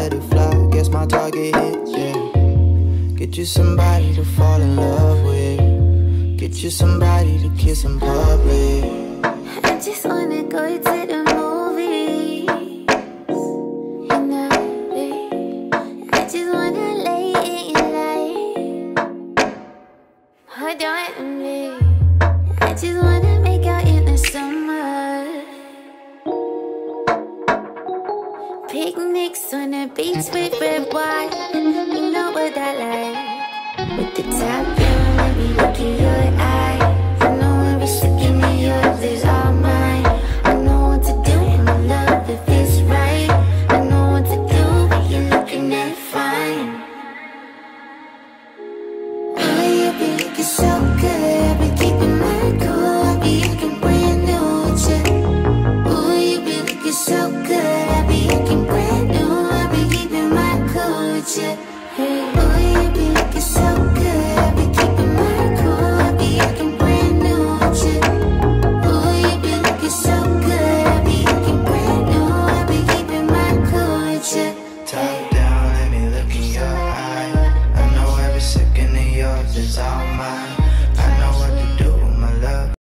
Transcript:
let it fly. Guess my target hits, yeah. Get you somebody to fall in love with. Get you somebody to kiss in public. I just wanna go to the movies, you know, I just wanna lay in your light. Hold on to me. I just wanna make out in the summer. Picnics on the beach with red wine. You know what I like. With the top down, let me look in your eye. I know every second of yours is all mine. I know what to do, my love, if it's right. I know what to do, but you're looking at fine. Oh, you be looking so good, I've been keeping my cool. I be looking brand new with you. Oh, you be looking so good, I be looking brand new. I be keeping my cool with you. Hey.